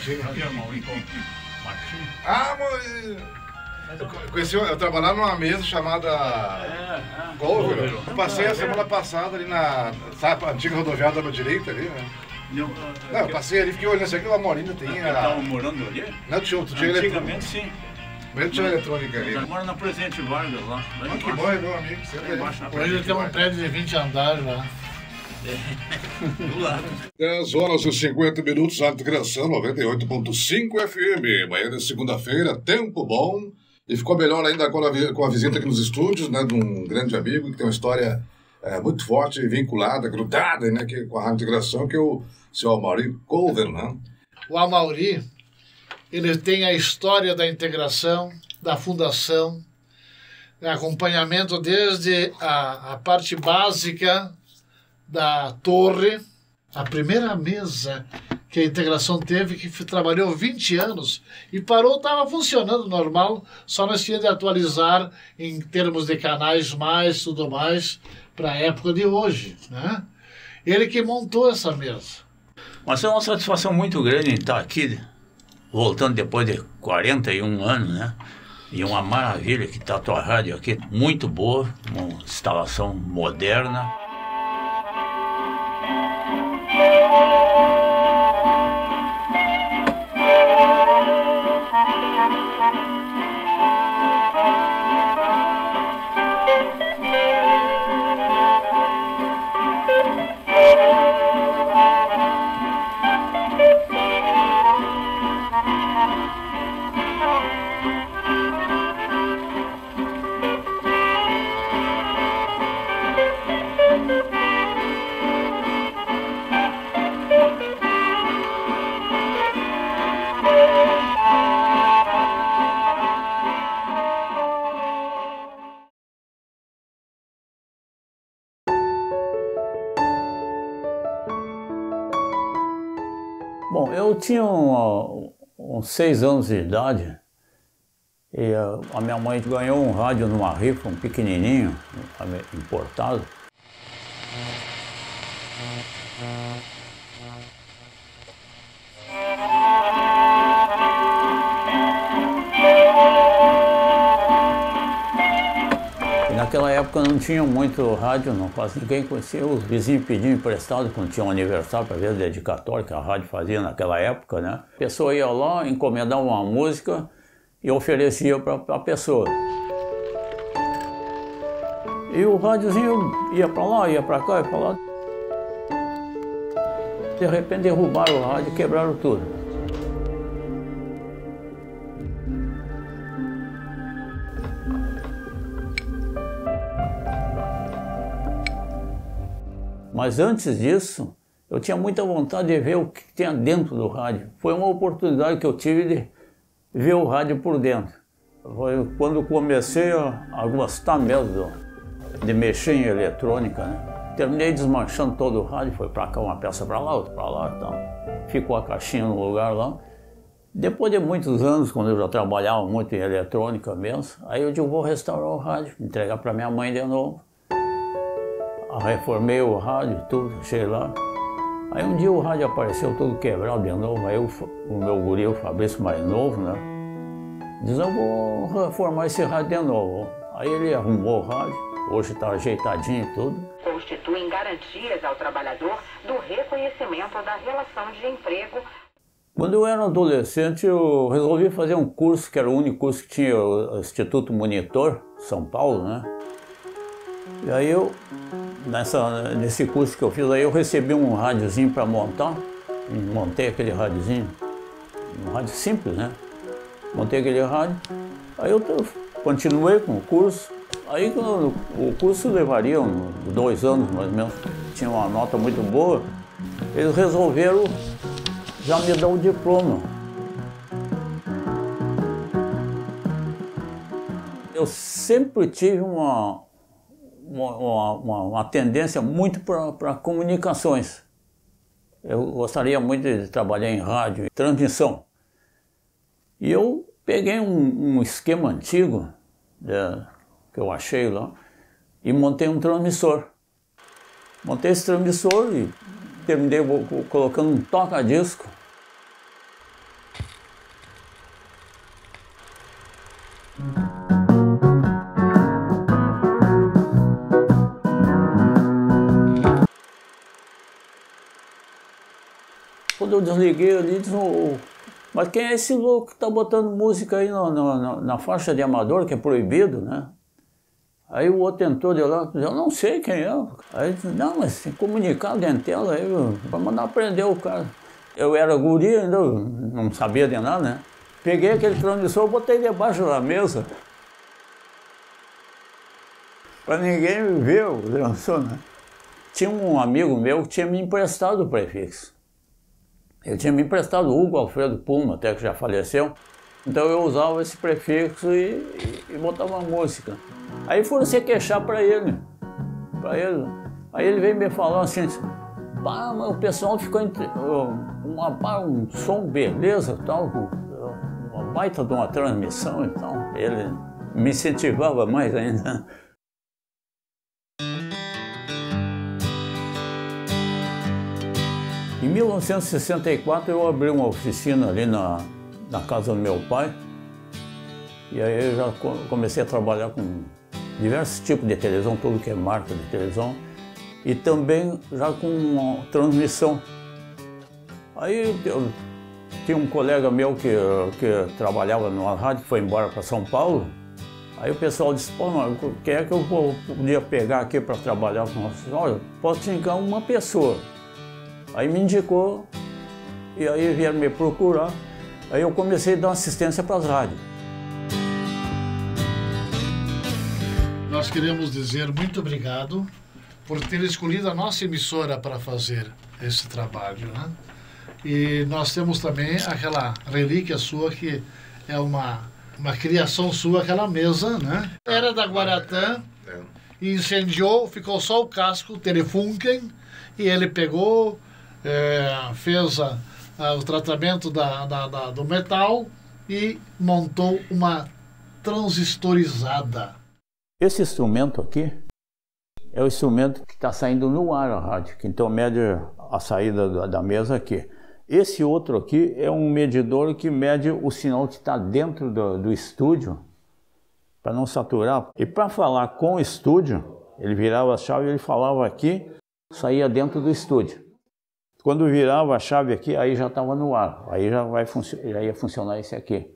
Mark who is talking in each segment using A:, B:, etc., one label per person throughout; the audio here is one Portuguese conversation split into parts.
A: Martinho.
B: Ah, eu trabalhava numa mesa chamada Golver. Eu passei a semana passada ali na, sabe, a antiga rodoviária da direita ali, né? Não, eu passei ali, fiquei olhando assim, aquela morinha tem.
C: Estavam morando ali?
B: Não, tinha
C: antigamente sim.
B: Mesmo tinha eletrônica ali.
C: Mora na Presidente Vargas lá.
B: Que bom, é meu amigo.
A: Hoje ele tem um prédio de 20 andares lá.
C: Do lado.
B: 10 horas e 50 minutos, Rádio Criação 98.5 FM. Manhã de segunda-feira, tempo bom. E ficou melhor ainda com a visita aqui nos estúdios, né, de um grande amigo que tem uma história muito forte, vinculada, grudada, né, com a Rádio Criação, que é o seu Amaury Colver, né?
A: O Amaury, ele tem a história da integração, da fundação, acompanhamento desde a parte básica da torre, a primeira mesa que a integração teve, que trabalhou 20 anos e parou, estava funcionando normal, só nós tínhamos de atualizar em termos de canais mais, tudo mais, para a época de hoje, né? Ele que montou essa mesa.
C: Mas é uma satisfação muito grande em estar aqui, voltando depois de 41 anos, né? E uma maravilha que está a tua rádio aqui, muito boa, uma instalação moderna. Bom, eu tinha uns 6 anos de idade e a minha mãe ganhou um rádio numa rifa, um pequenininho, importado. Naquela época não tinha muito rádio, não, quase ninguém conhecia. Os vizinhos pediam emprestado quando tinha um aniversário para ver a dedicatória que a rádio fazia naquela época, né? A pessoa ia lá, encomendava uma música e oferecia para a pessoa. E o rádiozinho ia para lá, ia para cá, ia para lá. De repente derrubaram o rádio e quebraram tudo. Mas antes disso, eu tinha muita vontade de ver o que tinha dentro do rádio. Foi uma oportunidade que eu tive de ver o rádio por dentro. Foi quando comecei a gostar mesmo de mexer em eletrônica, né? Terminei desmanchando todo o rádio, foi para cá uma peça para lá, outra para lá e tal. Ficou a caixinha no lugar lá. Depois de muitos anos, quando eu já trabalhava muito em eletrônica mesmo, aí eu digo, vou restaurar o rádio, entregar para minha mãe de novo. Reformei o rádio, tudo, cheguei lá. Aí um dia o rádio apareceu todo quebrado de novo, aí o meu guri, o Fabrício mais novo, né? Diz, eu vou reformar esse rádio de novo. Aí ele arrumou o rádio, hoje está ajeitadinho e tudo.
D: Constituem garantias ao trabalhador do reconhecimento da relação de emprego.
C: Quando eu era adolescente, eu resolvi fazer um curso, que era o único curso que tinha o Instituto Monitor, São Paulo, né? E aí nesse curso que eu fiz, aí eu recebi um rádiozinho para montar, e montei aquele rádiozinho, um rádio simples, né? Montei aquele rádio, aí eu continuei com o curso, aí o curso levaria 2 anos mais ou menos, tinha uma nota muito boa, eles resolveram já me dar o diploma. Eu sempre tive uma tendência muito para comunicações. Eu gostaria muito de trabalhar em rádio e transmissão. E eu peguei um esquema antigo que eu achei lá e montei um transmissor. Montei esse transmissor e terminei colocando um toca-disco. Quando eu desliguei ali, disse, mas quem é esse louco que está botando música aí na faixa de amador, que é proibido, né? Aí o outro entrou de lá, eu não sei quem é. Aí disse, não, mas tem comunicado de tela aí, vai mandar prender o cara. Eu era guri, ainda não sabia de nada, né? Peguei aquele transmissor e botei debaixo da mesa. Para ninguém ver o transmissor, né? Tinha um amigo meu que tinha me emprestado o prefixo. Ele tinha me emprestado o Hugo Alfredo Puma, até que já faleceu. Então eu usava esse prefixo e botava música. Aí foram se queixar para ele. Aí ele veio me falar assim, pá, mas o pessoal ficou um som beleza, tal, uma baita de uma transmissão, então ele me incentivava mais ainda. Em 1964 eu abri uma oficina ali na casa do meu pai, e aí eu já comecei a trabalhar com diversos tipos de televisão, tudo que é marca de televisão, e também já com uma transmissão. Aí eu tinha um colega meu que trabalhava numa rádio, que foi embora para São Paulo. Aí o pessoal disse, pô, mas quem é que eu podia pegar aqui para trabalhar com nós? Olha, posso te indicar uma pessoa. Aí me indicou, e aí vieram me procurar. Aí eu comecei a dar assistência para as rádios.
A: Nós queremos dizer muito obrigado por ter escolhido a nossa emissora para fazer esse trabalho, né? E nós temos também aquela relíquia sua que é uma criação sua, aquela mesa, né? Era da Guaratã, e incendiou, ficou só o casco, o Telefunken, e ele pegou, fez o tratamento do metal e montou uma transistorizada.
C: Esse instrumento aqui é o instrumento que está saindo no ar a rádio, que então mede a saída da mesa aqui. Esse outro aqui é um medidor que mede o sinal que está dentro do estúdio, para não saturar. E para falar com o estúdio, ele virava a chave e ele falava aqui, saía dentro do estúdio. Quando virava a chave aqui, aí já estava no ar, aí já ia funcionar esse aqui.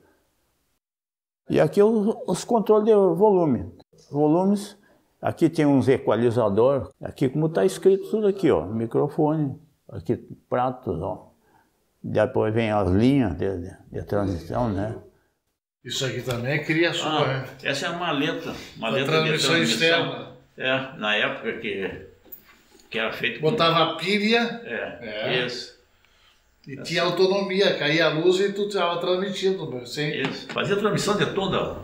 C: E aqui os controles de volumes. Aqui tem uns equalizador, aqui como está escrito tudo aqui, ó, microfone, aqui pratos, ó. Depois vem as linhas de transição, né?
A: Isso aqui também é criação, né?
C: Essa é a maleta de
A: transmissão externa.
C: Na época que era feito...
A: Botava a pilha.
C: Isso.
A: E tinha autonomia, caía a luz e tu estava transmitindo. Sim.
C: Isso. Fazia transmissão de toda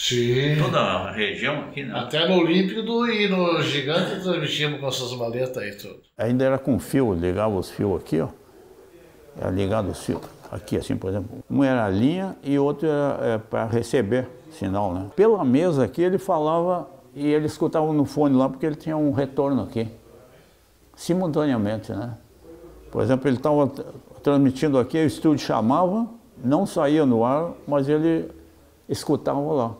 C: a região aqui, né?
A: Até no Olímpico e no Gigante transmitimos com essas maletas aí tudo.
C: Ainda era com fio, ligava os fios aqui, ó. Era ligado os fios aqui, assim, por exemplo. Um era a linha e outro era para receber sinal, né? Pela mesa aqui ele falava e ele escutava no fone lá porque ele tinha um retorno aqui, simultaneamente, né? Por exemplo, ele estava transmitindo aqui, o estúdio chamava, não saía no ar, mas ele escutava lá.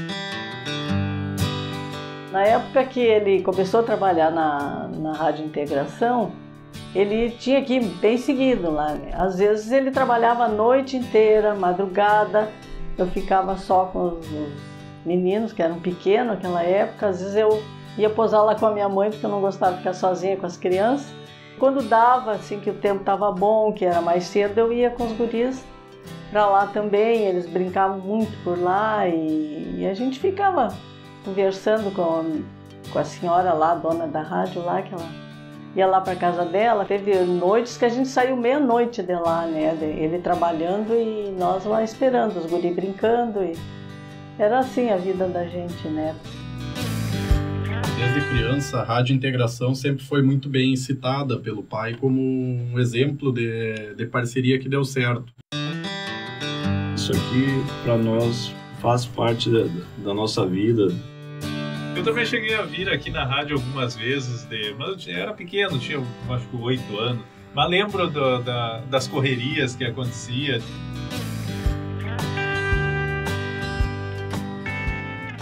E: Na época que ele começou a trabalhar na Rádio Integração, ele tinha que ir bem seguido lá. Às vezes ele trabalhava a noite inteira, madrugada, eu ficava só com os meninos, que eram pequenos naquela época. Às vezes eu ia posar lá com a minha mãe, porque eu não gostava de ficar sozinha com as crianças. Quando dava, assim, que o tempo estava bom, que era mais cedo, eu ia com os guris para lá também. Eles brincavam muito por lá e a gente ficava conversando com a senhora lá, dona da rádio lá, que ela ia lá para casa dela. Teve noites que a gente saiu meia-noite de lá, né? Ele trabalhando e nós lá esperando, os guris brincando. E era assim a vida da gente, né?
F: Desde criança, a Rádio Integração sempre foi muito bem citada pelo pai como um exemplo de parceria que deu certo.
G: Isso aqui, para nós, faz parte da nossa vida.
H: Eu também cheguei a vir aqui na rádio algumas vezes, mas eu era pequeno, tinha acho que 8 anos. Mas lembro das correrias que acontecia.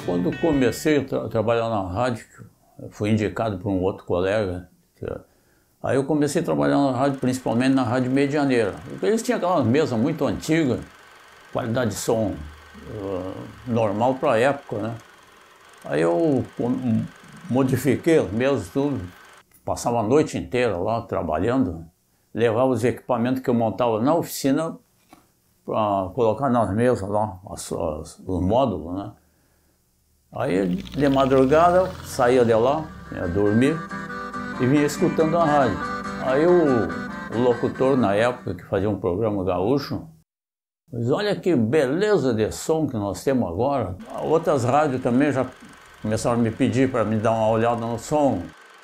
C: Quando comecei a trabalhar na rádio, fui indicado por um outro colega, aí eu comecei a trabalhar na rádio, principalmente na Rádio Medianeira. Eles tinham aquelas mesas muito antigas, qualidade de som normal para a época, né? Aí eu modifiquei as mesas, tudo, passava a noite inteira lá trabalhando, levava os equipamentos que eu montava na oficina para colocar nas mesas lá, os módulos, né? Aí de madrugada saía de lá, ia dormir e vinha escutando a rádio. Aí o locutor na época que fazia um programa gaúcho, mas olha que beleza de som que nós temos agora. Outras rádios também já começaram a me pedir para me dar uma olhada no som.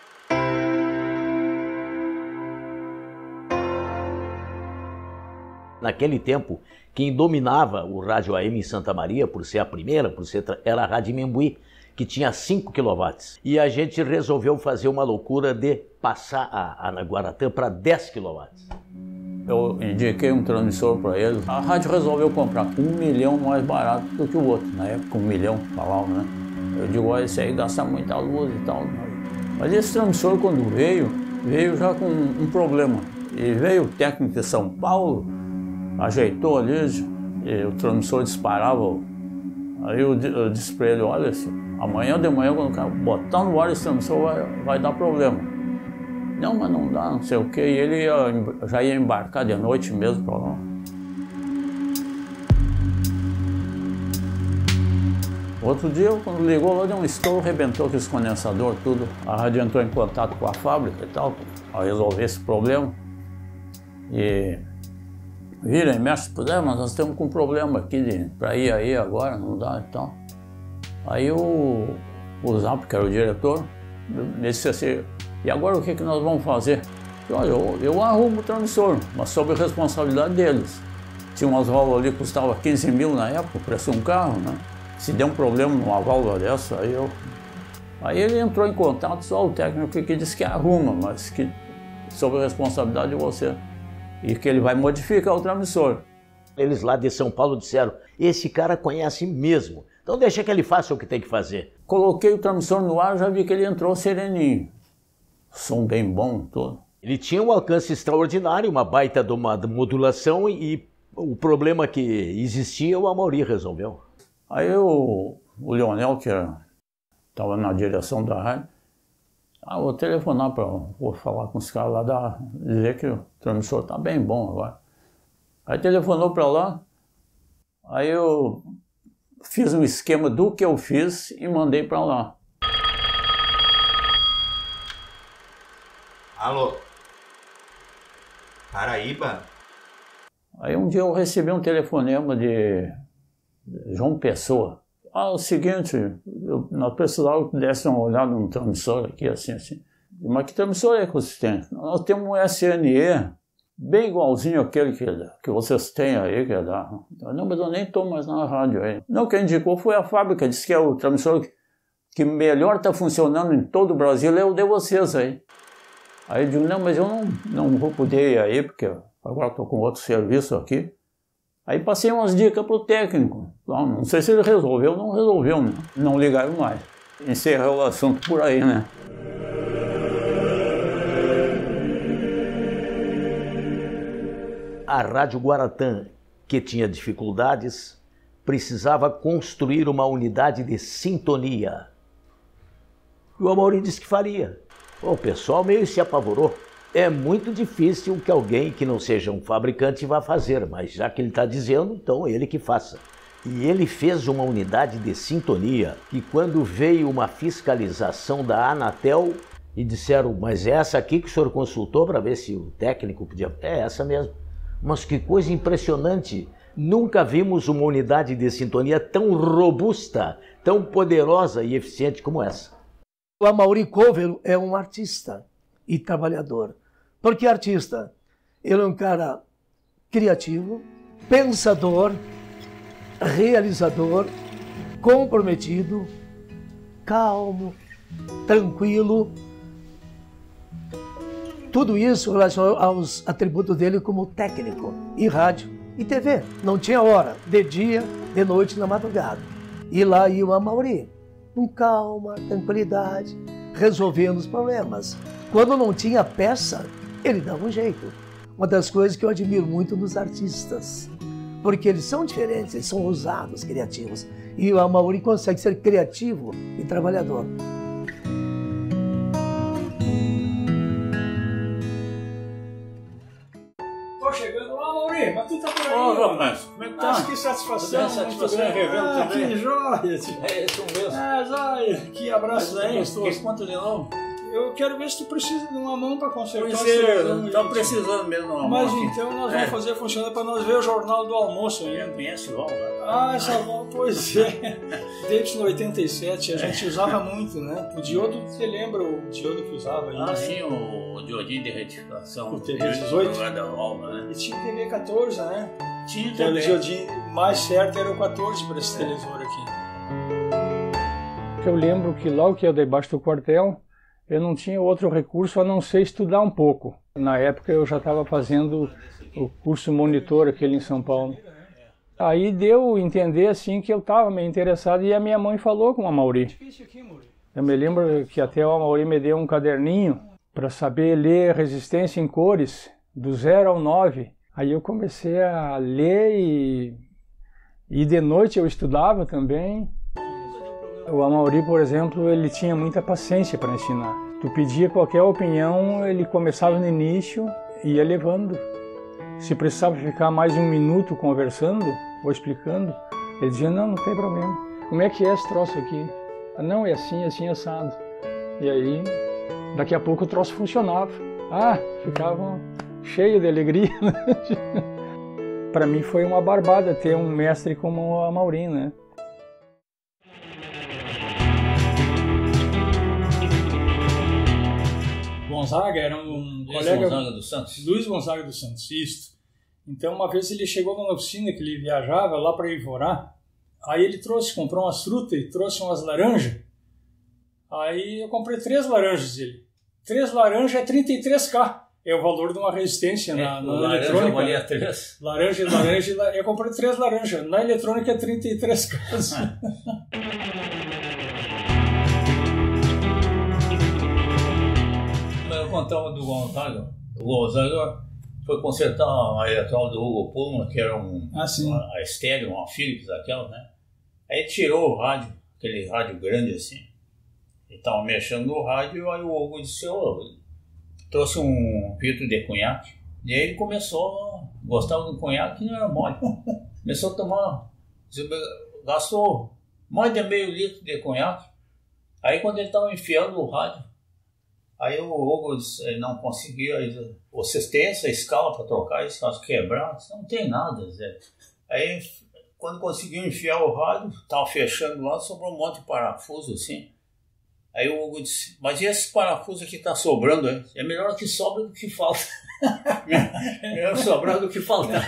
I: Naquele tempo, quem dominava o rádio AM em Santa Maria, por ser a primeira, era a Rádio Membuí, que tinha 5 kW. E a gente resolveu fazer uma loucura de passar a Guaratã para 10 kW.
C: Eu indiquei um transmissor para eles. A rádio resolveu comprar 1 milhão mais barato do que o outro. Na época, 1 milhão, falavam, né? Eu digo, olha, esse aí gasta muita luz e tal. Mas esse transmissor, quando veio já com um problema. E veio o técnico de São Paulo, ajeitou ali, e o transmissor disparava. Aí eu disse para ele, olha, amanhã de manhã, quando o cara botar no ar esse transmissor, vai dar problema. Não, mas não dá, não sei o quê. E ele já ia embarcar de noite mesmo para lá. Outro dia, quando ligou lá, deu um estouro, arrebentou aquele condensador, tudo. A rádio entrou em contato com a fábrica e tal, para resolver esse problema. E vira e mexe, mas nós temos um problema aqui para ir aí agora, não dá e tal. Aí o Zap, que era o diretor, me disse assim, e agora o que nós vamos fazer? Olha, eu arrumo o transmissor, mas sob a responsabilidade deles. Tinha umas válvulas ali que custavam 15 mil na época, o preço de um carro, né? Se der um problema numa válvula dessa, aí ele entrou em contato, só o técnico que disse que arruma, mas que sob a responsabilidade de você. E que ele vai modificar o transmissor.
I: Eles lá de São Paulo disseram, esse cara conhece mesmo, então deixa que ele faça o que tem que fazer.
C: Coloquei o transmissor no ar, já vi que ele entrou sereninho. Som bem bom, todo.
I: Ele tinha um alcance extraordinário, uma baita de uma modulação e o problema que existia o Amaury resolveu.
C: Aí o Leonel, que estava na direção da rádio, vou telefonar vou falar com os caras lá, dizer que o transmissor está bem bom agora. Aí telefonou para lá, aí eu fiz um esquema do que eu fiz e mandei para lá.
J: Alô? Paraíba?
C: Aí um dia eu recebi um telefonema de João Pessoa. O seguinte, nós precisávamos que desse uma olhada no transmissor aqui, assim. Mas que transmissor é que vocês têm? Nós temos um SNE, bem igualzinho àquele que vocês têm aí, que é da... Não, mas eu nem estou mais na rádio aí. Não, quem indicou foi a fábrica, disse que é o transmissor que melhor está funcionando em todo o Brasil, é o de vocês aí. Aí eu digo, não, mas eu não vou poder ir aí, porque agora estou com outro serviço aqui. Aí passei umas dicas para o técnico. Não sei se ele resolveu ou não resolveu, né? Não ligaram mais. Encerrou o assunto por aí, né?
I: A Rádio Guaratã, que tinha dificuldades, precisava construir uma unidade de sintonia. E o Amaury disse que faria. O pessoal meio se apavorou. É muito difícil que alguém que não seja um fabricante vá fazer, mas já que ele está dizendo, então ele que faça. E ele fez uma unidade de sintonia que quando veio uma fiscalização da Anatel e disseram, mas é essa aqui que o senhor consultou para ver se o técnico podia... É essa mesmo. Mas que coisa impressionante. Nunca vimos uma unidade de sintonia tão robusta, tão poderosa e eficiente como essa.
K: O Amaury Covelo é um artista e trabalhador. Porque artista, ele é um cara criativo, pensador, realizador, comprometido, calmo, tranquilo. Tudo isso relacionado aos atributos dele como técnico e rádio e TV. Não tinha hora, de dia, de noite, na madrugada. E lá ia o Amaury, com calma, tranquilidade, resolvendo os problemas. Quando não tinha peça, ele dava um jeito. Uma das coisas que eu admiro muito nos artistas, porque eles são diferentes, eles são ousados, criativos. E o Amaury consegue ser criativo e trabalhador.
J: Tô chegando lá, Amaury, mas tu tá por aí.
C: Ô, rapaz, como é que tá?
J: Acho que satisfação.
C: Satisfação em revê-lo também.
J: Que joia.
C: É isso mesmo.
J: Joia. Que abraço
C: aí,
J: gostoso.
C: que conta de novo?
J: Eu quero ver se tu precisa de uma mão para consertar.
C: Pois é, tá precisando mesmo de uma mão.
J: Mas
C: aqui.
J: então nós vamos fazer funcionar para nós ver o Jornal do Almoço aí.
C: Conhece o Val?
J: Essa mão, pois é. Desde 87 a gente usava muito, né? O diodo, você lembra o diodo que usava aí? Né?
C: Sim, o diodinho de retificação.
J: O TV18.
C: Né?
J: E tinha TV 14, né?
C: Tinha
J: então,
C: também.
J: O diodinho mais certo era o 14 para esse televisor aqui.
L: Eu lembro que logo que eu debaixo do quartel, eu não tinha outro recurso a não ser estudar um pouco. Na época eu já estava fazendo o curso monitor aquele em São Paulo. Aí deu a entender assim que eu estava meio interessado e a minha mãe falou com o Amaury. Eu me lembro que até o Amaury me deu um caderninho para saber ler resistência em cores, do 0 ao 9. Aí eu comecei a ler e de noite eu estudava também. O Amaury, por exemplo, ele tinha muita paciência para ensinar. Tu pedia qualquer opinião, ele começava no início e ia levando. Se precisava ficar mais 1 minuto conversando ou explicando, ele dizia, não tem problema. Como é que é esse troço aqui? Não, é assim, assado. E aí, daqui a pouco o troço funcionava. Ficava cheio de alegria. Para mim foi uma barbada ter um mestre como o Amaury, né?
J: Gonzaga era um colega...
C: Gonzaga dos Santos.
J: Luiz Gonzaga dos Santos, isso. Então, uma vez ele chegou numa oficina que ele viajava lá para Ivorá. Aí ele comprou umas frutas e trouxe umas laranjas. Aí eu comprei 3 laranjas dele. 3 laranjas é 33K. É o valor de uma resistência na eletrônica.
C: Valia 3.
J: Laranja. Eu comprei 3 laranjas. Na eletrônica é 33K.
C: Eu contava do Gonzaga. O Gonzaga foi consertar a eletrônica do Hugo Pullman, que era uma estéreo, uma Philips daquela, né? Aí tirou o rádio, aquele rádio grande assim. Ele estava mexendo no rádio, aí o Hugo disse, trouxe um filtro de conhaque. E aí ele começou, gostava do conhaque e não era mole. Começou a tomar, gastou mais de meio litro de conhaque. Aí quando ele estava enfiando o rádio, aí o Hugo disse, não conseguia, vocês têm essa escala para trocar, escala quebrar? Não tem nada, Zé. Aí quando conseguiu enfiar o rádio, estava fechando lá, sobrou um monte de parafuso assim. Aí o Hugo disse, mas e esse parafuso que está sobrando? Hein? É melhor que sobra do que falta. Melhor sobrar do que faltar.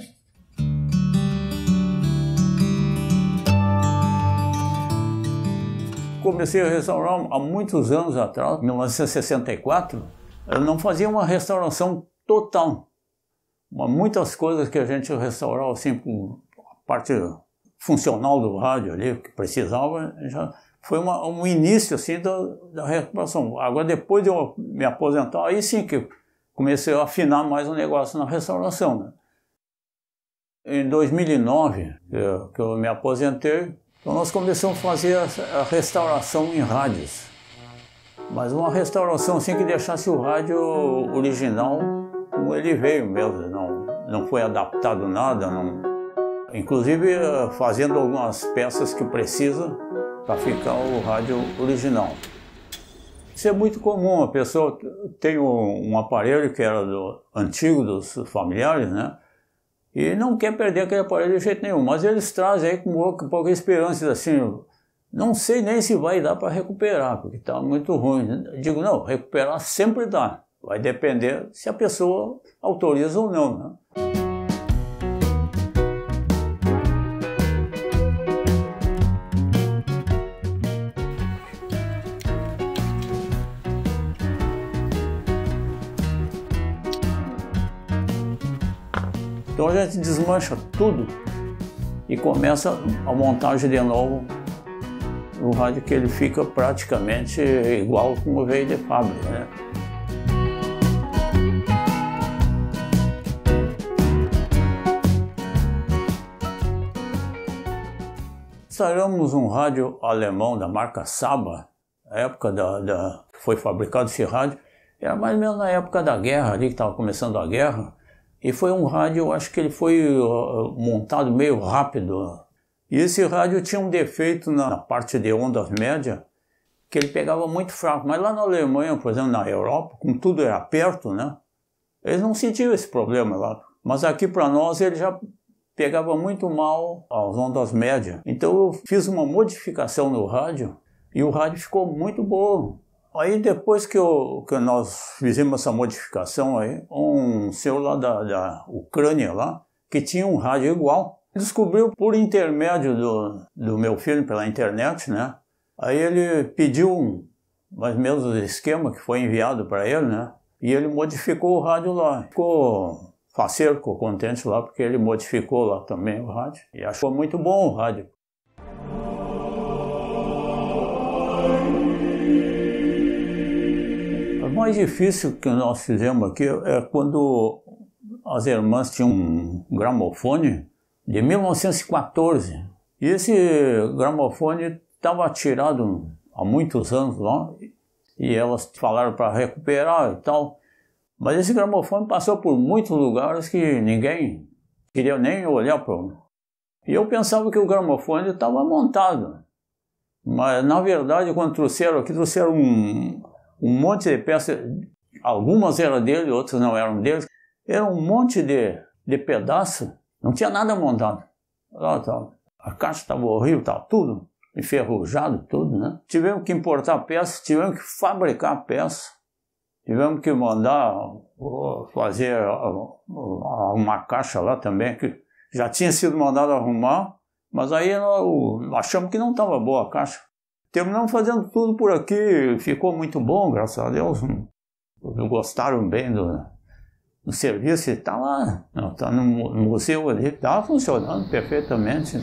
C: Comecei a restaurar há muitos anos atrás, em 1964. Eu não fazia uma restauração total. Mas muitas coisas que a gente restaurava, assim, a parte funcional do rádio ali, que precisava, já foi um início, assim, da restauração. Agora, depois de eu me aposentar, aí sim que eu comecei a afinar mais o negócio na restauração, né? Em 2009, que eu me aposentei, então nós começamos a fazer a restauração em rádios. Mas uma restauração assim que deixasse o rádio original como ele veio mesmo. Não foi adaptado nada. Inclusive fazendo algumas peças que precisa para ficar o rádio original. Isso é muito comum. A pessoa tem um aparelho que era antigo dos familiares, né? E não quer perder aquele aparelho de jeito nenhum, mas eles trazem aí com pouca esperança, assim, não sei nem se vai dar para recuperar, porque está muito ruim. Eu digo, não, recuperar sempre dá, vai depender se a pessoa autoriza ou não, né? Então a gente desmancha tudo e começa a montagem de novo o rádio que ele fica praticamente igual como veio de fábrica, né? Instalamos um rádio alemão da marca Saba, na época que foi fabricado esse rádio, era mais ou menos na época da guerra, ali que estava começando a guerra, e foi um rádio, eu acho que ele foi montado meio rápido. E esse rádio tinha um defeito na parte de ondas médias, que ele pegava muito fraco, mas lá na Alemanha, por exemplo, na Europa, como tudo era perto, né, eles não sentiam esse problema lá, mas aqui para nós ele já pegava muito mal as ondas médias. Então eu fiz uma modificação no rádio e o rádio ficou muito bom. Aí depois que nós fizemos essa modificação aí, um senhor lá da Ucrânia lá, que tinha um rádio igual, descobriu por intermédio do meu filho pela internet, né? Aí ele pediu mais ou menos o esquema que foi enviado para ele, né? E ele modificou o rádio lá. Ficou faceiro, ficou contente lá, porque ele modificou lá também o rádio. E achou muito bom o rádio. O mais difícil que nós fizemos aqui é quando as irmãs tinham um gramofone de 1914. E esse gramofone estava tirado há muitos anos lá, e elas falaram para recuperar e tal. Mas esse gramofone passou por muitos lugares que ninguém queria nem olhar para ele. E eu pensava que o gramofone estava montado. Mas, na verdade, quando trouxeram aqui, trouxeram um monte de peças. Algumas eram dele, outras não eram dele. Era um monte de pedaços. Não tinha nada montado. A caixa estava horrível, estava tudo enferrujado, tudo, né? Tivemos que importar peças, tivemos que fabricar peças. Tivemos que mandar fazer uma caixa lá também, que já tinha sido mandado arrumar, mas aí nós achamos que não estava boa a caixa. Terminamos fazendo tudo por aqui, ficou muito bom, graças a Deus. Gostaram bem do serviço, está lá, está no museu ali, está funcionando perfeitamente.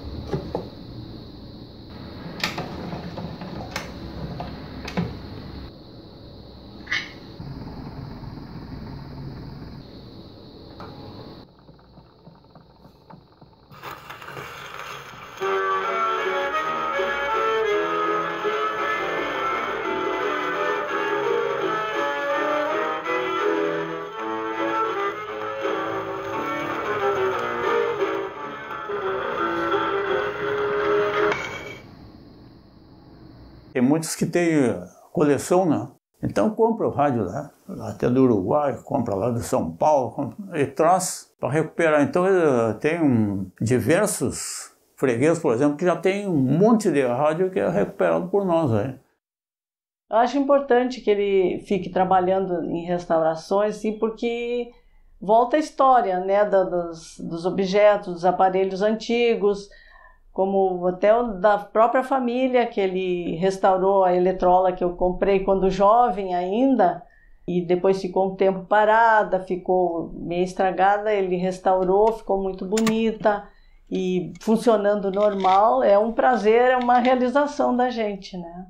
C: Tem muitos que têm coleção, né? Então compra o rádio lá, até do Uruguai, compra lá do São Paulo, e traz para recuperar. Então tem diversos fregueses, por exemplo, que já tem um monte de rádio que é recuperado por nós aí.
E: Eu acho importante que ele fique trabalhando em restaurações, sim, porque volta a história, né, dos objetos, dos aparelhos antigos, como até o da própria família, que ele restaurou a eletrola que eu comprei quando jovem ainda, e depois ficou um tempo parada, ficou meio estragada, ele restaurou, ficou muito bonita e funcionando normal. É um prazer, é uma realização da gente, né?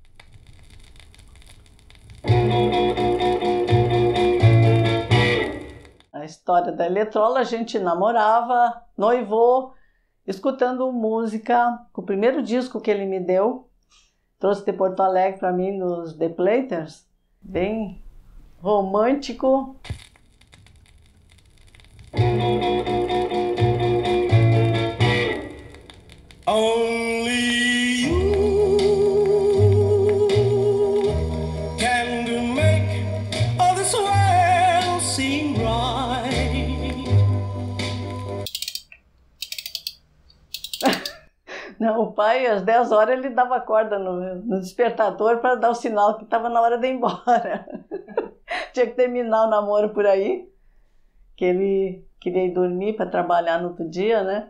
E: A história da eletrola, a gente namorava, noivou, escutando música, o primeiro disco que ele me deu, trouxe de Porto Alegre para mim nos The Platers, bem romântico.
M: Only you can make all this world seem right.
E: Não, o pai, às 10 horas, ele dava corda no despertador para dar o sinal que estava na hora de ir embora. Tinha que terminar o namoro por aí, que ele queria ir dormir para trabalhar no outro dia, né?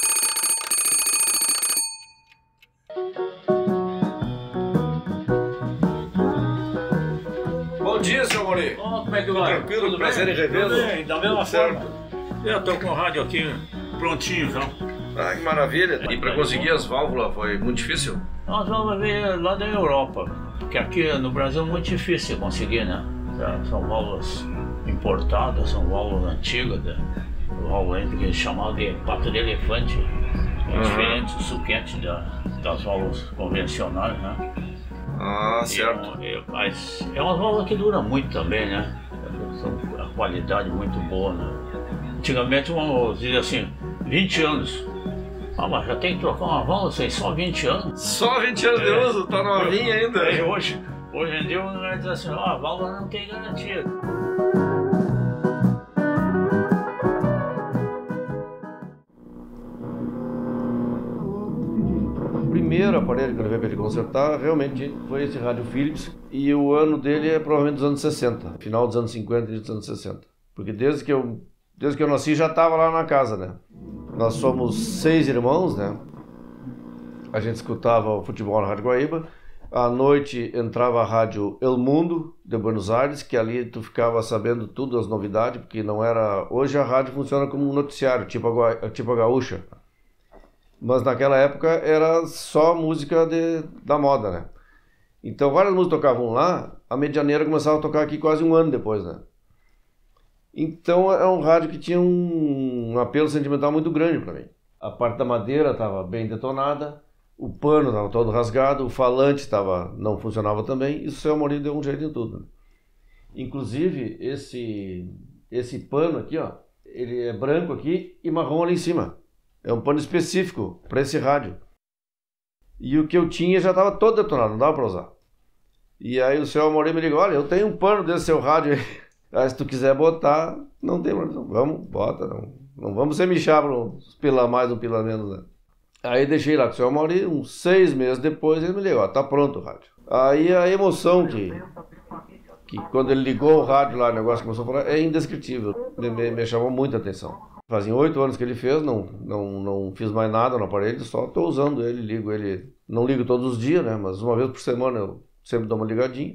N: Bom dia, seu Mori.
C: Como é que vai?
N: Tranquilo,
C: Tudo
N: prazer
C: bem?
N: em revê-lo.
C: Tudo bem, da mesma forma. Eu estou com o rádio aqui prontinho já.
N: Ah, que maravilha. E para conseguir as válvulas foi muito difícil?
C: As válvulas veio lá da Europa, porque aqui no Brasil é muito difícil conseguir, né? São válvulas importadas, são válvulas antigas, válvula que eles chamavam de pata de elefante. É diferente do suquete das válvulas convencionais, né?
N: Ah, certo.
C: Mas é uma válvula que dura muito também, né? A qualidade muito boa, né? Antigamente, vamos dizer assim, 20 anos. Ah, mas já tem que trocar uma válvula, sei, só 20 anos.
N: Só 20 anos de uso? Tá novinha ainda.
C: Hoje em dia, não vai dizer assim, a válvula não tem garantia.
O: O primeiro aparelho que eu levei para ele consertar realmente foi esse rádio Philips, e o ano dele é provavelmente dos anos 60, final dos anos 50 e dos anos 60. Porque desde que eu nasci já estava lá na casa, né? Nós somos 6 irmãos, né? A gente escutava o futebol na Rádio Guaíba. À noite entrava a Rádio El Mundo de Buenos Aires, que ali tu ficava sabendo tudo, as novidades, porque não era... Hoje a rádio funciona como um noticiário, tipo a gaúcha. Mas naquela época era só música da moda, né? Então várias músicas tocavam lá, a Medianeira começava a tocar aqui quase um ano depois, né? Então é um rádio que tinha um apelo sentimental muito grande para mim. A parte da madeira estava bem detonada, o pano estava todo rasgado, o falante não funcionava também, e o seu Amorim deu um jeito em tudo, né? Inclusive esse pano aqui, ó, ele é branco aqui e marrom ali em cima. É um pano específico para esse rádio. E o que eu tinha já estava todo detonado, não dava para usar. E aí o seu Amorim me ligou, olha, eu tenho um pano desse seu rádio aí. Aí se tu quiser botar, não tem problema. Vamos, bota. Não vamos ser michar para uns pila mais, um pila menos, né? Aí deixei lá com o seu Amorim, uns 6 meses depois ele me ligou, ó, tá pronto o rádio. Aí a emoção que quando ele ligou o rádio lá, o negócio começou a falar, é indescritível. Me chamou muita atenção. Fazem 8 anos que ele fez, não fiz mais nada no aparelho, só estou usando ele, ligo ele. Não ligo todos os dias, né? Mas uma vez por semana eu sempre dou uma ligadinha.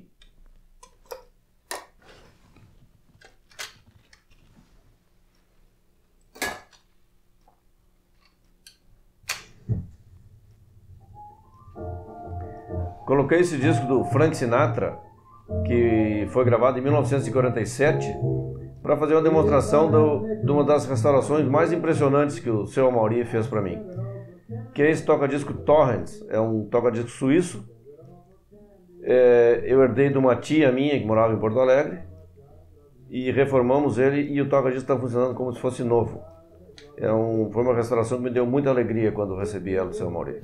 O: Coloquei esse disco do Frank Sinatra, que foi gravado em 1947, para fazer uma demonstração de uma das restaurações mais impressionantes que o seu Amaury fez para mim. Que é esse toca-disco Torrens, é um toca-disco suíço. Eu herdei de uma tia minha que morava em Porto Alegre, e reformamos ele, e o toca-disco está funcionando como se fosse novo. Foi uma restauração que me deu muita alegria quando eu recebi ela do seu Amaury.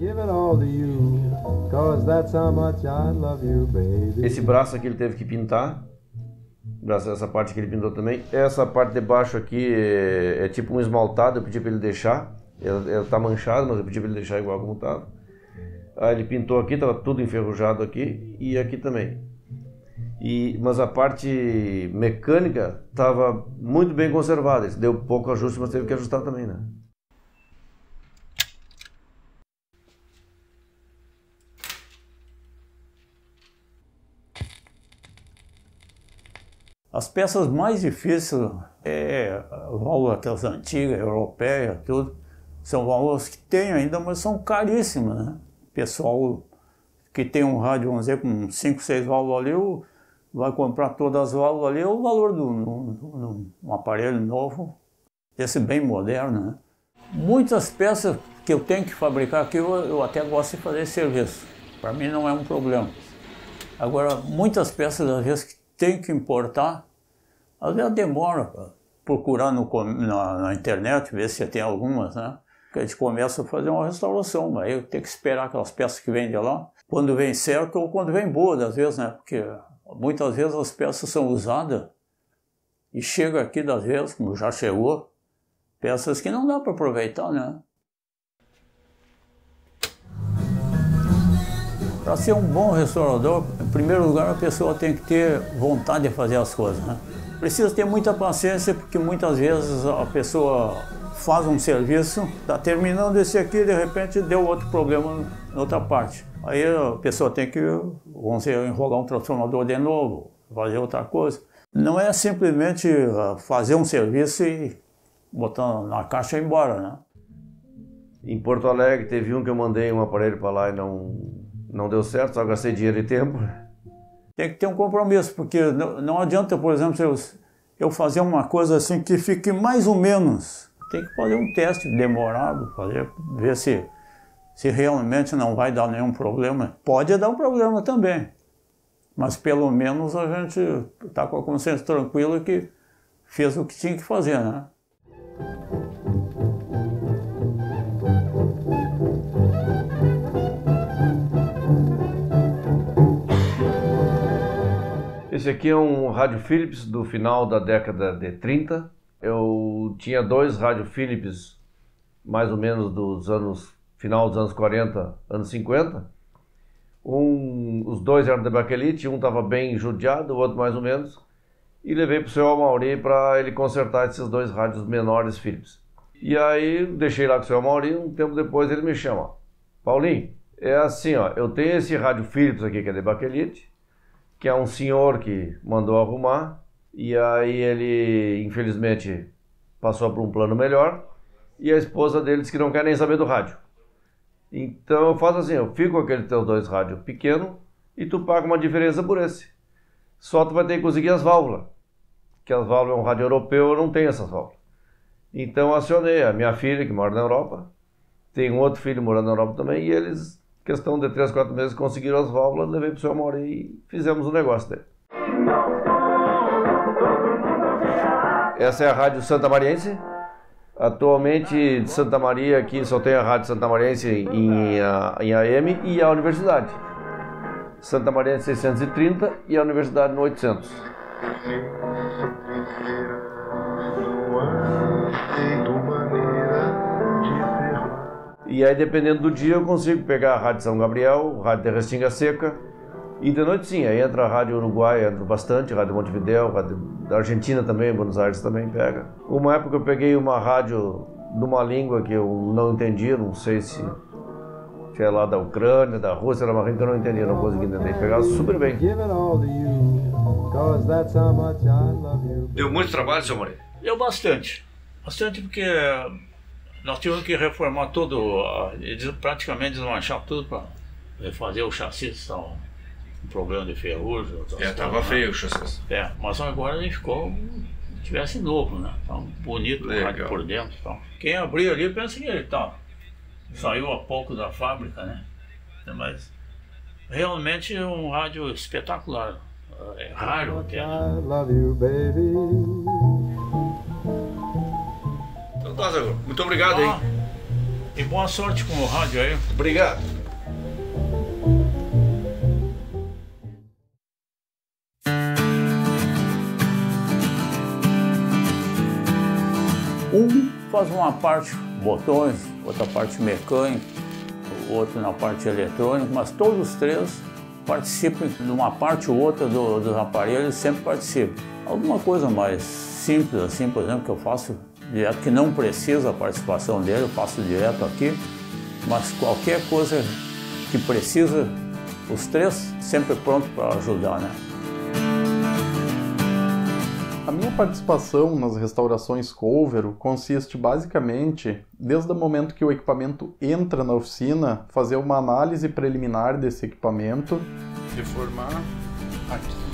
O: Esse braço aqui ele teve que pintar, essa parte que ele pintou também. Essa parte de baixo aqui é tipo um esmaltado, eu pedi para ele deixar. Ela tá manchado, mas eu pedi para ele deixar igual como estava. Aí ele pintou aqui, estava tudo enferrujado aqui e aqui também. Mas a parte mecânica estava muito bem conservada. Isso deu pouco ajuste, mas teve que ajustar também, né?
C: As peças mais difíceis válvulas aquelas antigas, europeias, tudo, são válvulas que tem ainda, mas são caríssimas, né? Pessoal que tem um rádio, vamos dizer, com 5, 6 válvulas ali, vai comprar todas as válvulas ali, é o valor de um aparelho novo, esse bem moderno, né? Muitas peças que eu tenho que fabricar aqui, eu até gosto de fazer serviço. Para mim não é um problema. Agora, muitas peças, às vezes, que tem que importar, às vezes demora para procurar na internet, ver se tem algumas, né? Que a gente começa a fazer uma restauração, mas aí eu tenho que esperar aquelas peças que vêm de lá, quando vem certo ou quando vem boa, às vezes, né? Porque muitas vezes as peças são usadas e chega aqui, às vezes, como já chegou, peças que não dá para aproveitar, né? Para ser um bom restaurador, em primeiro lugar, a pessoa tem que ter vontade de fazer as coisas, né? Precisa ter muita paciência, porque muitas vezes a pessoa faz um serviço, está terminando esse aqui, de repente deu outro problema na outra parte. Aí a pessoa tem que, vamos dizer, enrolar um transformador de novo, fazer outra coisa. Não é simplesmente fazer um serviço e botar na caixa e ir embora, né?
O: Em Porto Alegre teve um que eu mandei um aparelho para lá e não deu certo, só gastei dinheiro e tempo.
C: Tem que ter um compromisso, porque não adianta, por exemplo, eu fazer uma coisa assim que fique mais ou menos. Tem que fazer um teste demorado, ver se realmente não vai dar nenhum problema. Pode dar um problema também, mas pelo menos a gente está com a consciência tranquila que fez o que tinha que fazer, né?
O: Esse aqui é um rádio Philips do final da década de 30. Eu tinha 2 rádio Philips, mais ou menos final dos anos 40, anos 50. Os 2 eram de baquelite, um estava bem judiado, o outro mais ou menos. E levei para o seu Amauri para ele consertar esses 2 rádios menores Philips. E aí deixei lá com o seu Amauri, um tempo depois ele me chama. Paulinho, é assim, ó, eu tenho esse rádio Philips aqui que é de baquelite, que é um senhor que mandou arrumar, e aí ele, infelizmente, passou por um plano melhor, e a esposa dele disse que não quer nem saber do rádio. Então eu faço assim, eu fico com aqueles teus 2 rádios pequenos, e tu paga uma diferença por esse. Só tu vai ter que conseguir as válvulas, que as válvulas é um rádio europeu, eu não tenho essas válvulas. Então acionei a minha filha, que mora na Europa, tem um outro filho morando na Europa também, e eles, questão de 3, 4 meses, conseguiram as válvulas, levei para o seu Amauri e fizemos o negócio dele. Essa é a Rádio Santa Mariense. Atualmente, de Santa Maria, aqui só tem a Rádio Santa Mariense em AM e a Universidade. Santa Mariense 630 e a Universidade no 800. E aí, dependendo do dia, eu consigo pegar a Rádio São Gabriel, a Rádio de Restinga Seca. E de noite, sim, aí entra a Rádio Uruguai, entra bastante, a Rádio Montevidéu, a Rádio da Argentina também, Buenos Aires também pega. Uma época eu peguei uma rádio de uma língua que eu não entendia, não sei se é lá da Ucrânia, da Rússia, era uma língua que eu não entendia, não consegui entender. Pegava super bem.
N: Deu muito trabalho, seu Moreira?
C: Deu bastante. Bastante porque nós tivemos que reformar praticamente desmanchar tudo para fazer o chassi, um problema de ferrugem.
N: Tava feio o chassi.
C: Mas agora ele ficou, tivesse novo, né? Tão bonito, rádio por dentro. Então. Quem abriu ali pensa que ele saiu há pouco da fábrica, né? Mas realmente é um rádio espetacular. É raro até.
N: Então tá, Zé, muito obrigado, hein?
C: E boa sorte com o rádio aí.
N: Obrigado.
C: Um faz uma parte botões, outra parte mecânica, outro na parte eletrônica, mas todos os 3 participam de uma parte ou outra dos aparelhos, sempre participam. Alguma coisa mais simples assim, por exemplo, que eu faço direto, que não precisa a participação dele, eu faço direto aqui, mas qualquer coisa que precisa, os 3 sempre prontos para ajudar, né?
P: A minha participação nas restaurações Couvero consiste basicamente, desde o momento que o equipamento entra na oficina, fazer uma análise preliminar desse equipamento, reformar aqui.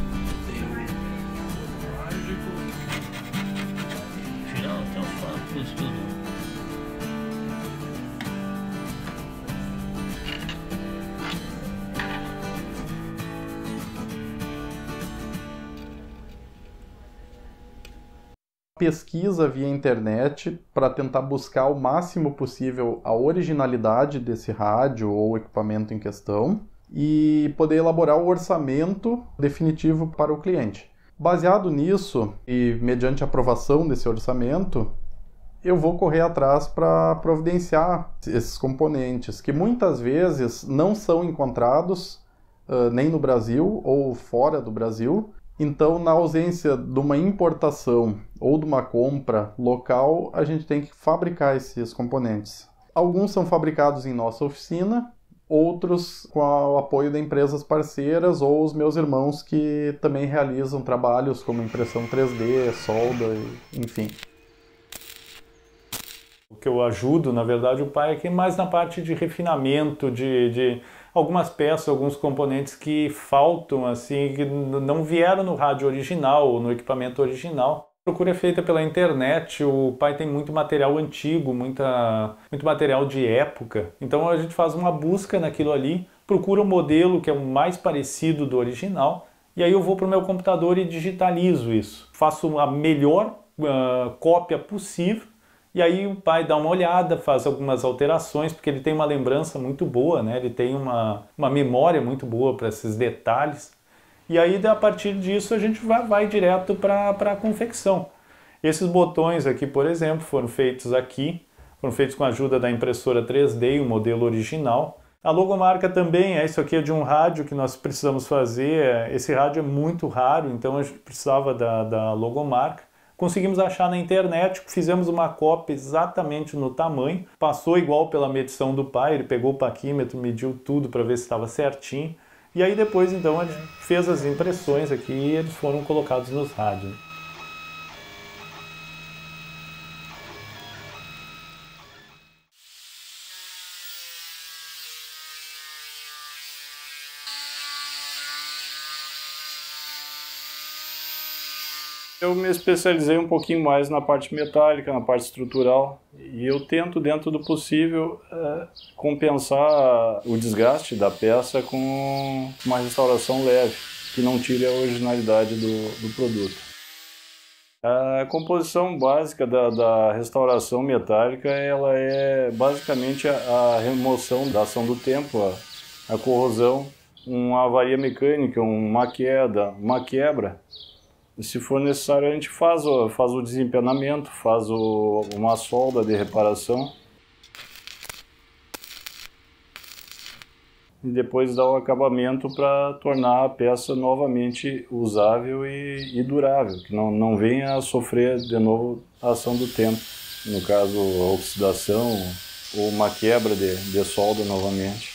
P: Pesquisa via internet para tentar buscar o máximo possível a originalidade desse rádio ou equipamento em questão e poder elaborar o orçamento definitivo para o cliente. Baseado nisso e mediante a aprovação desse orçamento, eu vou correr atrás para providenciar esses componentes que muitas vezes não são encontrados nem no Brasil ou fora do Brasil. Então, na ausência de uma importação ou de uma compra local, a gente tem que fabricar esses componentes. Alguns são fabricados em nossa oficina, outros com o apoio de empresas parceiras ou os meus irmãos que também realizam trabalhos como impressão 3D, solda, enfim.
Q: O que eu ajudo, na verdade, o pai aqui mais na parte de refinamento, de algumas peças, alguns componentes que faltam, assim, que não vieram no rádio original ou no equipamento original. A procura é feita pela internet, o pai tem muito material antigo, muito material de época. Então a gente faz uma busca naquilo ali, procura um modelo que é o mais parecido do original, e aí eu vou para o meu computador e digitalizo isso. Faço a melhor cópia possível, e aí o pai dá uma olhada, faz algumas alterações, porque ele tem uma lembrança muito boa, né? Ele tem uma memória muito boa para esses detalhes. E aí, a partir disso, a gente vai direto para a confecção. Esses botões aqui, por exemplo, foram feitos com a ajuda da impressora 3D, o modelo original. A logomarca também, isso aqui é de um rádio que nós precisamos fazer. Esse rádio é muito raro, então a gente precisava da logomarca. Conseguimos achar na internet, fizemos uma cópia exatamente no tamanho, passou igual pela medição do pai, ele pegou o paquímetro, mediu tudo para ver se estava certinho. E aí depois, então, a gente fez as impressões aqui e eles foram colocados nos rádios.
G: Eu me especializei um pouquinho mais na parte metálica, na parte estrutural, e eu tento, dentro do possível, compensar o desgaste da peça com uma restauração leve, que não tire a originalidade do produto. A composição básica da restauração metálica, ela é basicamente a remoção da ação do tempo, a corrosão, uma avaria mecânica, uma queda, uma quebra. Se for necessário, a gente faz o desempenamento, faz uma solda de reparação. E depois dá o acabamento para tornar a peça novamente usável e durável, que não venha a sofrer de novo a ação do tempo. No caso, a oxidação ou uma quebra de solda novamente.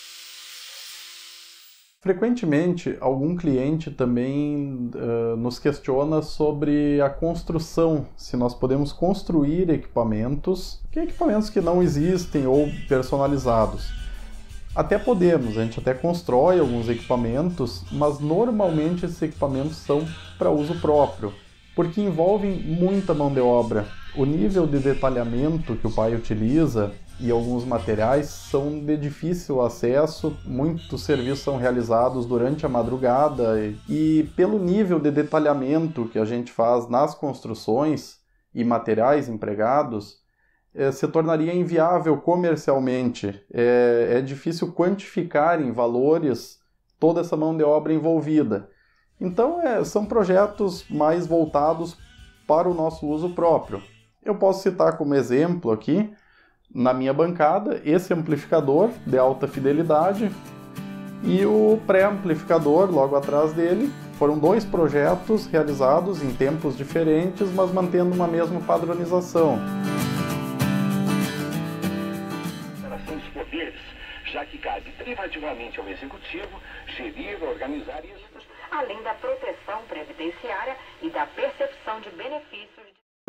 P: Frequentemente, algum cliente também nos questiona sobre a construção, se nós podemos construir equipamentos que não existem ou personalizados. Até podemos, a gente até constrói alguns equipamentos, mas normalmente esses equipamentos são para uso próprio, porque envolvem muita mão de obra. O nível de detalhamento que o pai utiliza e alguns materiais são de difícil acesso, muitos serviços são realizados durante a madrugada e pelo nível de detalhamento que a gente faz nas construções e materiais empregados, se tornaria inviável comercialmente. É difícil quantificar em valores toda essa mão de obra envolvida. Então são projetos mais voltados para o nosso uso próprio. Eu posso citar como exemplo aqui, na minha bancada, esse amplificador de alta fidelidade e o pré-amplificador logo atrás dele. Foram dois projetos realizados em tempos diferentes, mas mantendo uma mesma padronização.
R: Dos poderes, já que cabe privativamente ao Executivo gerir, organizar isso,
D: além da proteção previdenciária e da percepção de benefícios.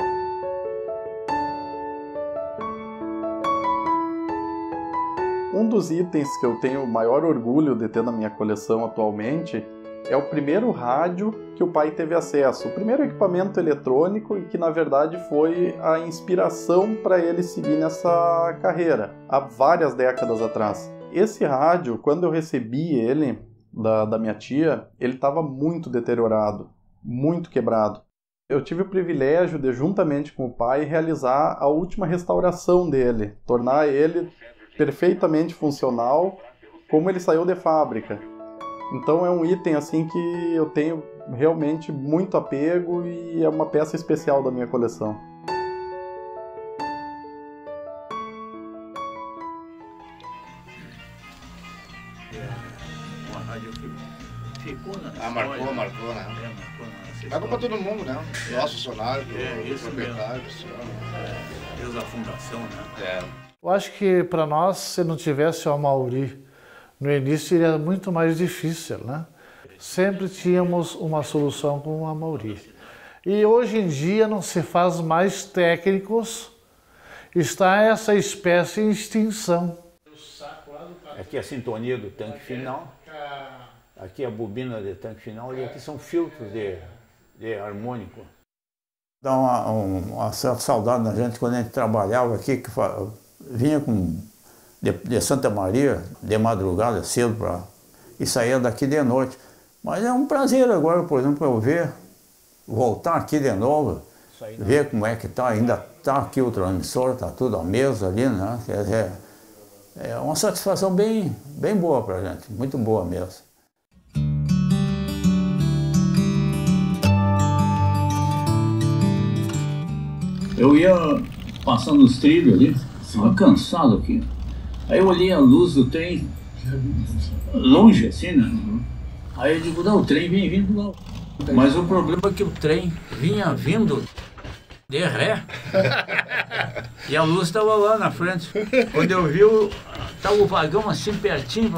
P: Um dos itens que eu tenho maior orgulho de ter na minha coleção atualmente é o primeiro rádio que o pai teve acesso, o primeiro equipamento eletrônico e que na verdade foi a inspiração para ele seguir nessa carreira, há várias décadas atrás. Esse rádio, quando eu recebi ele da minha tia, ele estava muito deteriorado, muito quebrado. Eu tive o privilégio de, juntamente com o pai, realizar a última restauração dele, tornar ele perfeitamente funcional como ele saiu de fábrica. Então é um item assim que eu tenho realmente muito apego e é uma peça especial da minha coleção.
C: Uma rádio que ficou na história.
B: Marcou, né? Marcou para todo mundo, né? Nosso funcionário, proprietário,
C: desde a fundação, né?
A: Eu acho que para nós, se não tivesse o Amauri no início, seria muito mais difícil, né? Sempre tínhamos uma solução com o Amauri. E hoje em dia não se faz mais técnicos está essa espécie em extinção.
C: Aqui é a sintonia do tanque final, aqui é a bobina de tanque final e aqui são filtros de harmônico. Dá uma certa saudade na gente quando a gente trabalhava aqui, que vinha de Santa Maria de madrugada cedo e saía daqui de noite. Mas é um prazer agora, por exemplo, eu voltar aqui de novo, ver como é que está, ainda está aqui o transmissor, está tudo à mesa ali, né? Quer dizer, é uma satisfação bem boa para a gente, muito boa mesmo. Eu ia passando os trilhos ali, estava cansado aqui. Aí eu olhei a luz do trem, longe assim, né? Aí eu digo, não, o trem vem vindo lá. Mas o problema é que o trem vinha vindo de ré. E a luz estava lá na frente. Quando eu vi, estava o vagão assim pertinho.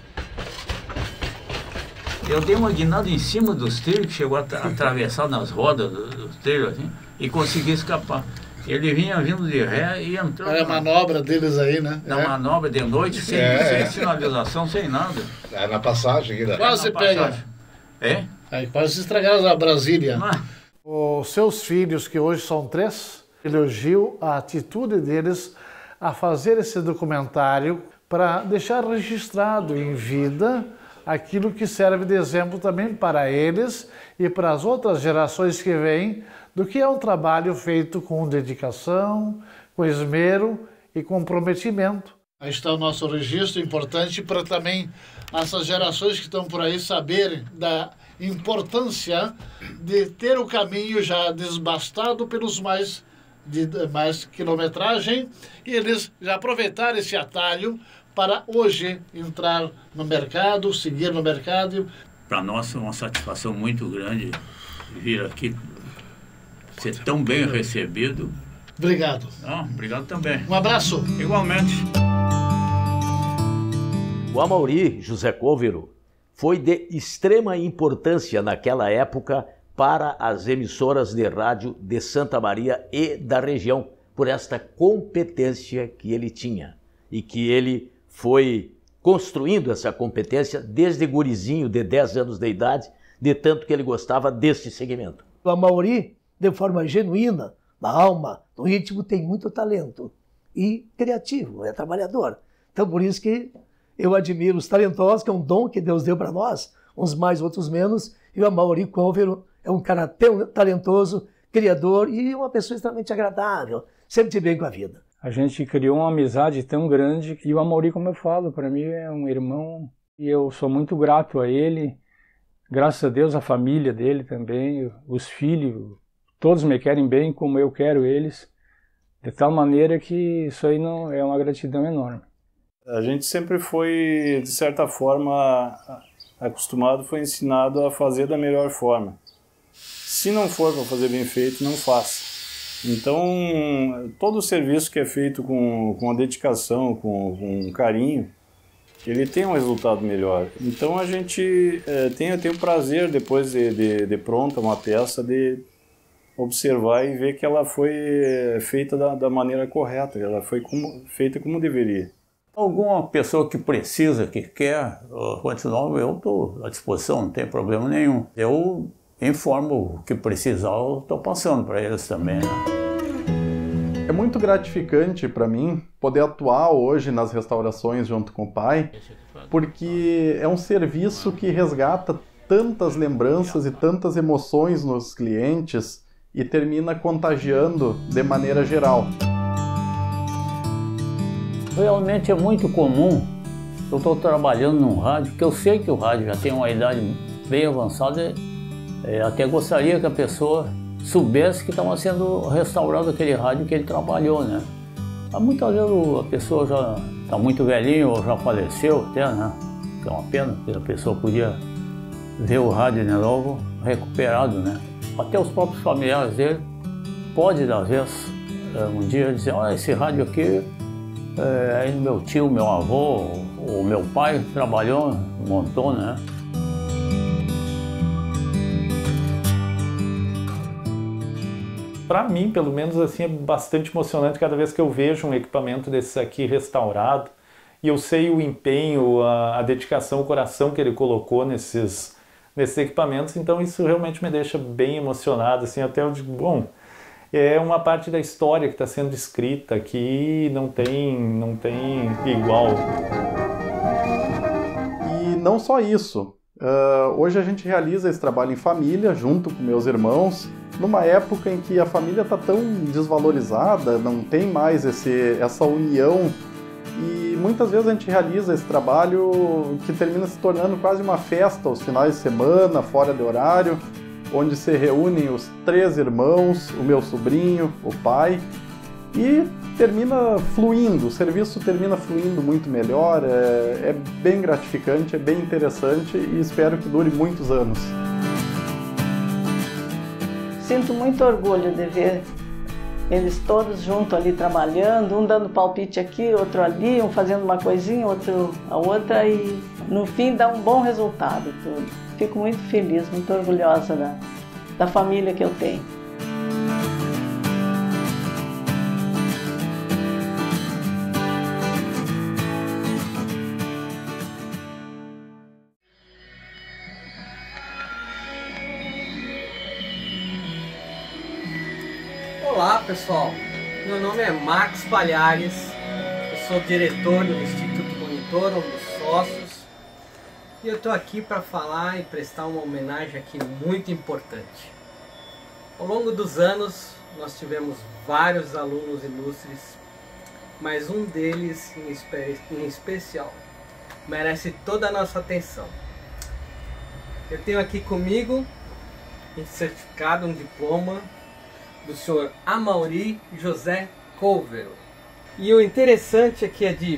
C: Eu dei uma guinada em cima dos trilhos, que chegou a atravessar nas rodas dos trilhos assim, e consegui escapar. Ele vinha vindo de ré e entrou.
A: Era a manobra deles aí, né?
C: Na manobra de noite, sem sinalização, sem nada.
B: É na passagem ainda.
A: Quase pega.
C: É?
A: Aí quase estragaram a Brasília. Os seus filhos, que hoje são 3, elogio a atitude deles a fazer esse documentário para deixar registrado em vida aquilo que serve de exemplo também para eles e para as outras gerações que vêm, do que é um trabalho feito com dedicação, com esmero e comprometimento. Aí está o nosso registro, importante para também essas gerações que estão por aí saberem da importância de ter o caminho já desbastado pelos mais quilometragem e eles já aproveitarem esse atalho para hoje entrar no mercado, seguir no mercado.
C: Para nós é uma satisfação muito grande vir aqui, ser tão bem recebido.
A: Obrigado.
C: Obrigado também.
A: Um abraço.
C: Igualmente.
I: O Amaury José Couvero foi de extrema importância naquela época para as emissoras de rádio de Santa Maria e da região, por esta competência que ele tinha e que ele foi construindo essa competência desde gurizinho de 10 anos de idade, de tanto que ele gostava deste segmento.
K: O Amaury, de forma genuína, na alma, no ritmo, tem muito talento e criativo, é trabalhador. Então por isso que eu admiro os talentosos, que é um dom que Deus deu para nós, uns mais, outros menos, e o Amaury Couvero é um cara talentoso, criador e uma pessoa extremamente agradável, sempre de bem com a vida.
L: A gente criou uma amizade tão grande e o Amaury, como eu falo, para mim é um irmão e eu sou muito grato a ele, graças a Deus a família dele também, os filhos, todos me querem bem como eu quero eles, de tal maneira que isso aí não é uma gratidão enorme.
G: A gente sempre foi, de certa forma, acostumado, foi ensinado a fazer da melhor forma. Se não for para fazer bem feito, não faça. Então, todo o serviço que é feito com a dedicação, com carinho, ele tem um resultado melhor. Então a gente tem o prazer, depois de pronta uma peça, de observar e ver que ela foi feita da maneira correta, ela foi feita como deveria.
C: Alguma pessoa que precisa, que quer continuar, eu estou à disposição, não tem problema nenhum. Eu informo o que precisar, eu estou passando para eles também, né?
P: É muito gratificante para mim poder atuar hoje nas restaurações junto com o pai, porque é um serviço que resgata tantas lembranças e tantas emoções nos clientes e termina contagiando de maneira geral.
C: Realmente é muito comum, eu estou trabalhando num rádio, que eu sei que o rádio já tem uma idade bem avançada, até gostaria que a pessoa soubesse que estava sendo restaurado aquele rádio que ele trabalhou, né? Mas muitas vezes a pessoa já está muito velhinha ou já faleceu até, né? Que é uma pena, porque a pessoa podia ver o rádio de novo recuperado, né? Até os próprios familiares dele pode, às vezes, um dia dizer, olha, esse rádio aqui é meu tio, meu avô, ou meu pai trabalhou, montou, né?
Q: Para mim, pelo menos assim, é bastante emocionante cada vez que eu vejo um equipamento desses aqui restaurado e eu sei o empenho, a dedicação, o coração que ele colocou nesses equipamentos, então isso realmente me deixa bem emocionado, assim, até eu digo, bom, é uma parte da história que está sendo escrita aqui, não tem igual.
P: E não só isso, hoje a gente realiza esse trabalho em família, junto com meus irmãos, numa época em que a família está tão desvalorizada, não tem mais essa união, e muitas vezes a gente realiza esse trabalho que termina se tornando quase uma festa aos finais de semana, fora de horário, onde se reúnem os 3 irmãos, o meu sobrinho, o pai, e termina fluindo, o serviço termina fluindo muito melhor, é bem gratificante, é bem interessante e espero que dure muitos anos.
E: Sinto muito orgulho de ver eles todos juntos ali trabalhando, um dando palpite aqui, outro ali, um fazendo uma coisinha, outro a outra, e no fim dá um bom resultado tudo. Fico muito feliz, muito orgulhosa da família que eu tenho.
S: Olá pessoal, meu nome é Marcos Palhares, eu sou diretor do Instituto Monitor, um dos sócios, e eu estou aqui para falar e prestar uma homenagem aqui muito importante. Ao longo dos anos nós tivemos vários alunos ilustres, mas um deles em especial merece toda a nossa atenção. Eu tenho aqui comigo um certificado, um diploma do senhor Amaury José Couvero. E o interessante é que é de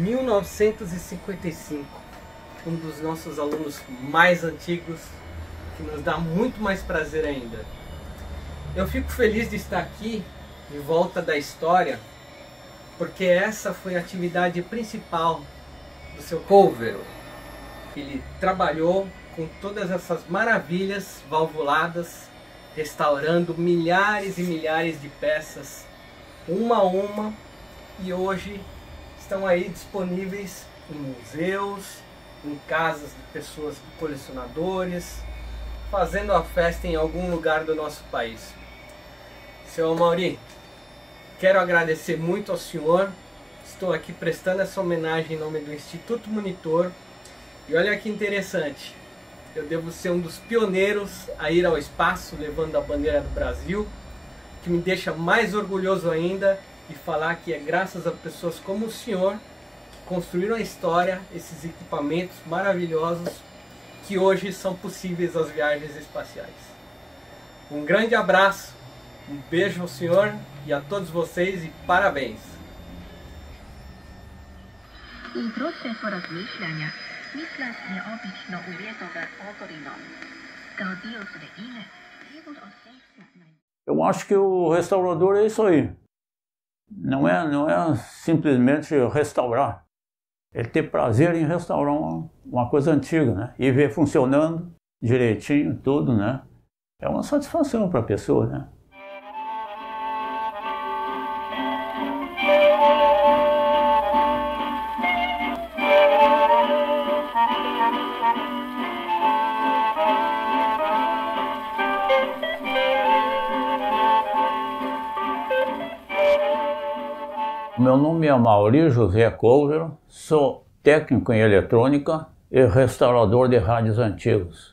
S: 1955, um dos nossos alunos mais antigos, que nos dá muito mais prazer ainda. Eu fico feliz de estar aqui, de volta da história, porque essa foi a atividade principal do seu Couvero. Ele trabalhou com todas essas maravilhas valvuladas, restaurando milhares e milhares de peças, uma a uma, e hoje estão aí disponíveis em museus, em casas de pessoas colecionadores, fazendo a festa em algum lugar do nosso país. Seu Amaury, quero agradecer muito ao senhor, estou aqui prestando essa homenagem em nome do Instituto Monitor, e olha que interessante, eu devo ser um dos pioneiros a ir ao espaço levando a bandeira do Brasil, que me deixa mais orgulhoso ainda e falar que é graças a pessoas como o senhor que construíram a história, esses equipamentos maravilhosos que hoje são possíveis as viagens espaciais. Um grande abraço, um beijo ao senhor e a todos vocês e parabéns!
C: Eu acho que o restaurador é isso aí. Não é simplesmente restaurar. É ter prazer em restaurar uma coisa antiga, né? E ver funcionando direitinho, tudo, né? É uma satisfação para a pessoa, né? Meu nome é Amaury José Couvero, sou técnico em eletrônica e restaurador de rádios antigos.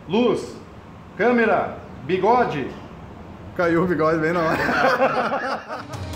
T: luz, câmera, bigode. Caiu o bigode bem na hora.